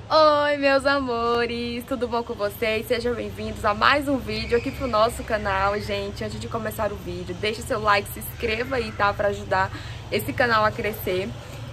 Oi, meus amores, tudo bom com vocês? Sejam bem-vindos a mais um vídeo aqui pro nosso canal, gente. Antes de começar o vídeo, deixe seu like, se inscreva aí, tá? Pra ajudar esse canal a crescer.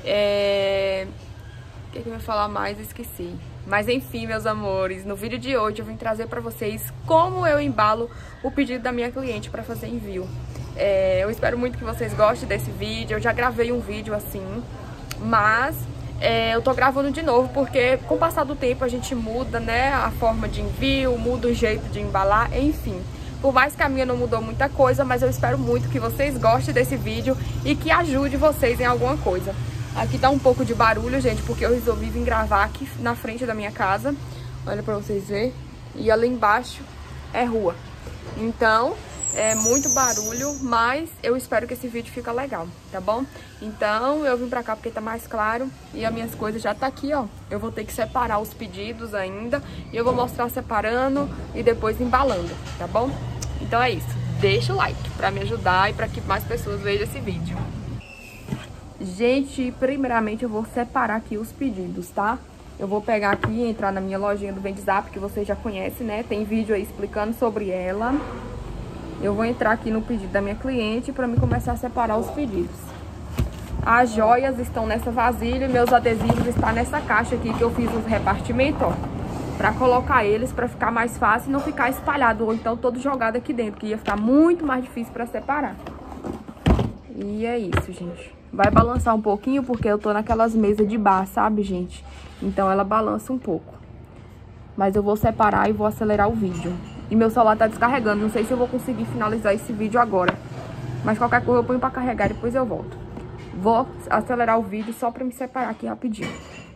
O que eu ia falar mais? Esqueci. Mas enfim, meus amores, no vídeo de hoje eu vim trazer pra vocês como eu embalo o pedido da minha cliente pra fazer envio. Eu espero muito que vocês gostem desse vídeo. Eu já gravei um vídeo assim, mas eu tô gravando de novo porque com o passar do tempo a gente muda, né, a forma de envio, muda o jeito de embalar, enfim. Por mais que a minha não mudou muita coisa, mas eu espero muito que vocês gostem desse vídeo e que ajude vocês em alguma coisa. Aqui tá um pouco de barulho, gente, porque eu resolvi vir gravar aqui na frente da minha casa. Olha pra vocês verem. E ali embaixo é rua. Então, é muito barulho, mas eu espero que esse vídeo fique legal, tá bom? Então, eu vim pra cá porque tá mais claro e as minhas coisas já tá aqui, ó. Eu vou ter que separar os pedidos ainda e eu vou mostrar separando e depois embalando, tá bom? Então é isso. Deixa o like pra me ajudar e pra que mais pessoas vejam esse vídeo. Gente, primeiramente eu vou separar aqui os pedidos, tá? Eu vou pegar aqui e entrar na minha lojinha do Vendzap, que vocês já conhecem, né? Tem vídeo aí explicando sobre ela. Eu vou entrar aqui no pedido da minha cliente para me começar a separar os pedidos. As joias estão nessa vasilha e meus adesivos estão nessa caixa aqui que eu fiz os repartimentos, ó. Pra colocar eles, pra ficar mais fácil e não ficar espalhado, ou então todo jogado aqui dentro, que ia ficar muito mais difícil pra separar. E é isso, gente. Vai balançar um pouquinho porque eu tô naquelas mesas de bar, sabe, gente? Então ela balança um pouco. Mas eu vou separar e vou acelerar o vídeo. E meu celular tá descarregando, não sei se eu vou conseguir finalizar esse vídeo agora. Mas qualquer coisa eu ponho pra carregar e depois eu volto. Vou acelerar o vídeo só pra me separar aqui rapidinho.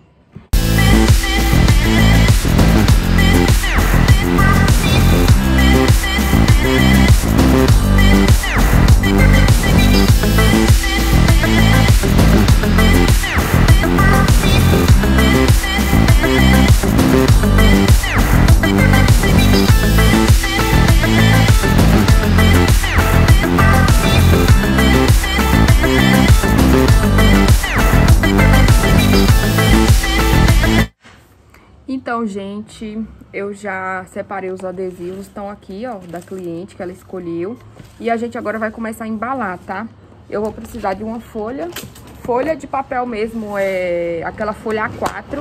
Então, gente, eu já separei os adesivos, estão aqui, ó, da cliente que ela escolheu. E a gente agora vai começar a embalar, tá? Eu vou precisar de uma folha de papel mesmo, aquela folha A4.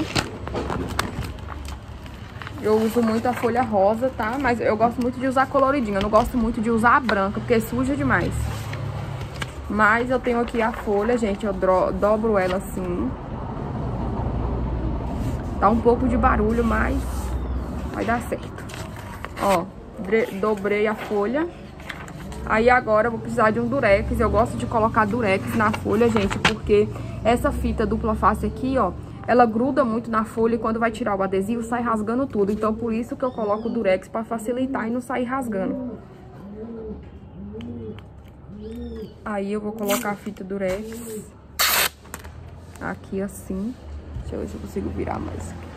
Eu uso muito a folha rosa, tá? Mas eu gosto muito de usar coloridinha, eu não gosto muito de usar a branca, porque suja demais. Mas eu tenho aqui a folha, gente, eu dobro ela assim. Tá um pouco de barulho, mas vai dar certo. Ó, dobrei a folha. Aí agora eu vou precisar de um durex. Eu gosto de colocar durex na folha, gente, porque essa fita dupla face aqui, ó, ela gruda muito na folha e quando vai tirar o adesivo sai rasgando tudo. Então por isso que eu coloco o durex pra facilitar e não sair rasgando. Aí eu vou colocar a fita durex aqui assim. Deixa eu ver se eu consigo virar mais aqui.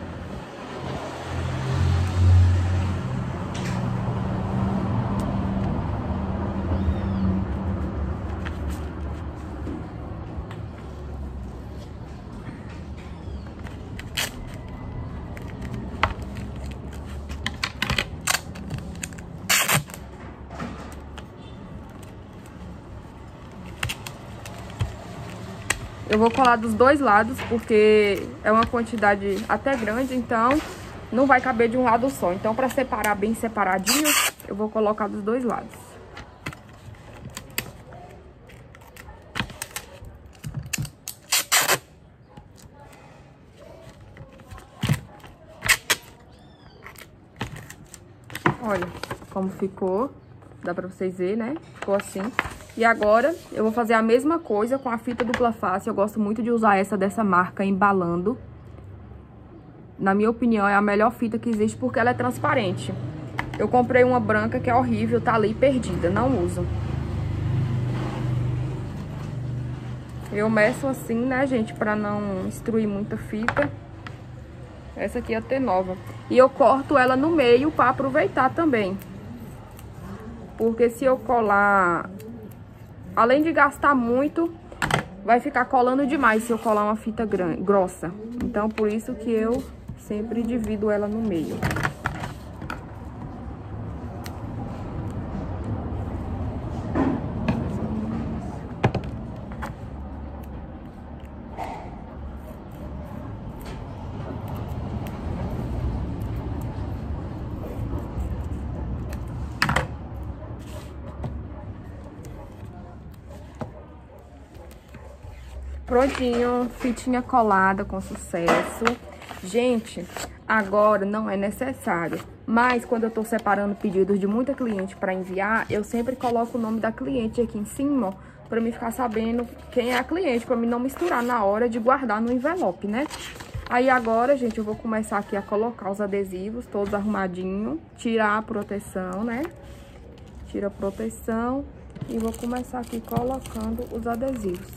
Eu vou colar dos dois lados, porque é uma quantidade até grande, então não vai caber de um lado só. Então, para separar bem separadinho, eu vou colocar dos dois lados. Olha como ficou, dá pra vocês verem, né? Ficou assim. E agora, eu vou fazer a mesma coisa com a fita dupla face. Eu gosto muito de usar essa dessa marca Embalando. Na minha opinião, é a melhor fita que existe porque ela é transparente. Eu comprei uma branca que é horrível, tá ali perdida, não uso. Eu meço assim, né, gente, pra não destruir muita fita. Essa aqui é até nova. E eu corto ela no meio pra aproveitar também. Porque se eu colar... Além de gastar muito, vai ficar colando demais se eu colar uma fita grossa. Então, por isso que eu sempre divido ela no meio. Prontinho, fitinha colada com sucesso. Gente, agora não é necessário, mas quando eu tô separando pedidos de muita cliente para enviar, eu sempre coloco o nome da cliente aqui em cima, ó, para mim ficar sabendo quem é a cliente, para mim não misturar na hora de guardar no envelope, né? Aí agora, gente, eu vou começar aqui a colocar os adesivos todos arrumadinho, tirar a proteção, né? Tira a proteção e vou começar aqui colocando os adesivos.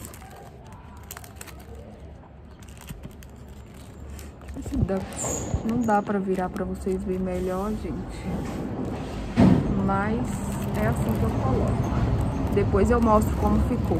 Não dá pra virar pra vocês verem melhor, gente. Mas é assim que eu coloco. Depois eu mostro como ficou.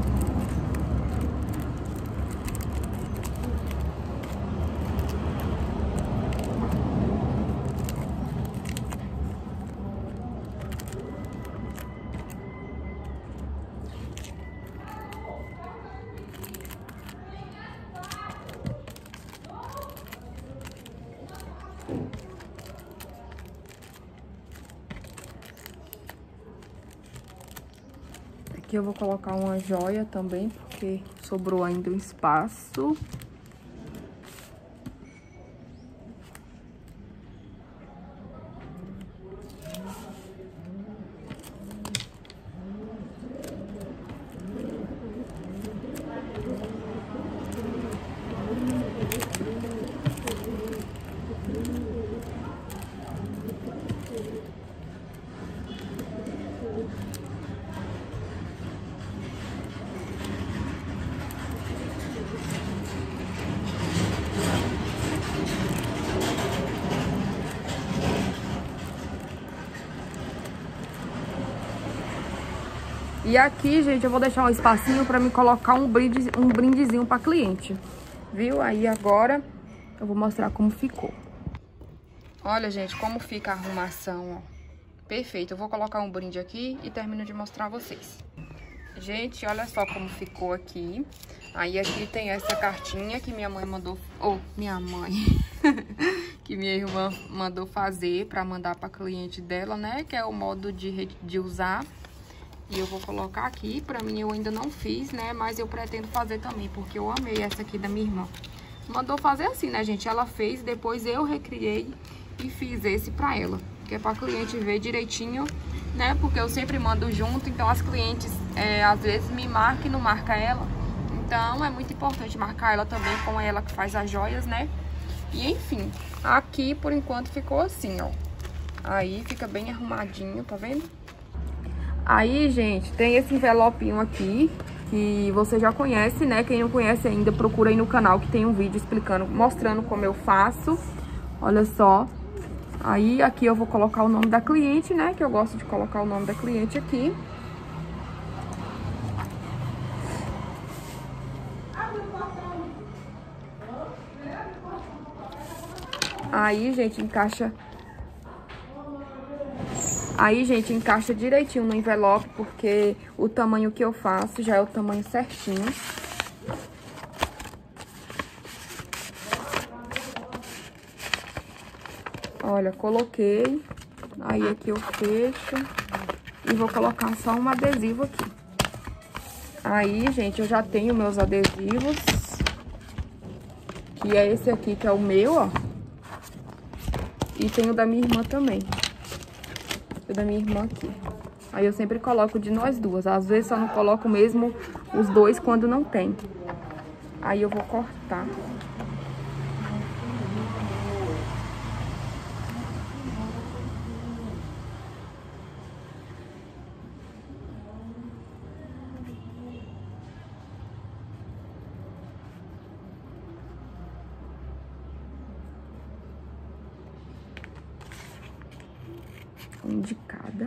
Aqui eu vou colocar uma joia também, porque sobrou ainda um espaço. E aqui, gente, eu vou deixar um espacinho pra me colocar um brindezinho pra cliente, viu? Aí agora eu vou mostrar como ficou. Olha, gente, como fica a arrumação, ó. Perfeito. Eu vou colocar um brinde aqui e termino de mostrar a vocês. Gente, olha só como ficou aqui. Aí aqui tem essa cartinha que minha mãe mandou... minha mãe... que minha irmã mandou fazer pra mandar pra cliente dela, né? Que é o modo de usar. E eu vou colocar aqui, pra mim eu ainda não fiz, né? Mas eu pretendo fazer também, porque eu amei essa aqui da minha irmã. Mandou fazer assim, né, gente? Ela fez, depois eu recriei e fiz esse pra ela. Que é pra cliente ver direitinho, né? Porque eu sempre mando junto, então as clientes às vezes me marcam e não marca ela. Então é muito importante marcar ela também, com ela que faz as joias, né? E enfim, aqui por enquanto ficou assim, ó. Aí fica bem arrumadinho, tá vendo? Aí, gente, tem esse envelopinho aqui, que você já conhece, né? Quem não conhece ainda, procura aí no canal, que tem um vídeo explicando, mostrando como eu faço. Olha só. Aí, aqui eu vou colocar o nome da cliente, né? Que eu gosto de colocar o nome da cliente aqui. Aí, gente, encaixa... Aí, gente, encaixa direitinho no envelope, porque o tamanho que eu faço já é o tamanho certinho. Olha, coloquei. Aí aqui eu fecho e vou colocar só um adesivo aqui. Aí, gente, eu já tenho meus adesivos. Que é esse aqui, que é o meu, ó. E tem o da minha irmã também. O da minha irmã aqui. Aí eu sempre coloco de nós duas. Às vezes só não coloco mesmo os dois quando não tem. Aí eu vou cortar. Um de cada.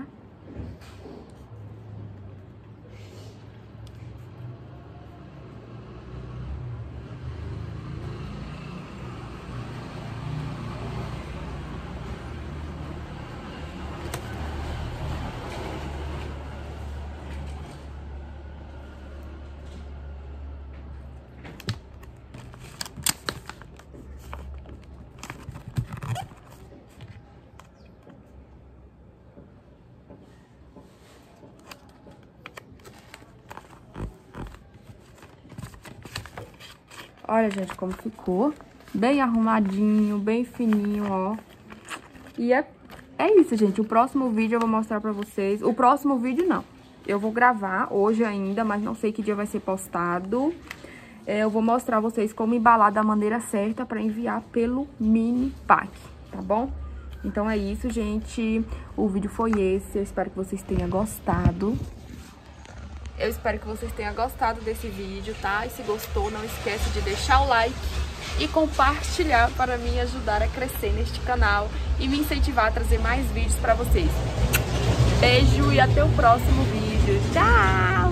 Olha, gente, como ficou. Bem arrumadinho, bem fininho, ó. E é isso, gente. O próximo vídeo eu vou mostrar pra vocês. O próximo vídeo, não. Eu vou gravar hoje ainda, mas não sei que dia vai ser postado. Eu vou mostrar a vocês como embalar da maneira certa pra enviar pelo mini pack, tá bom? Então é isso, gente. O vídeo foi esse. Eu espero que vocês tenham gostado. Eu espero que vocês tenham gostado desse vídeo, tá? E se gostou, não esquece de deixar o like e compartilhar para me ajudar a crescer neste canal e me incentivar a trazer mais vídeos para vocês. Beijo e até o próximo vídeo. Tchau!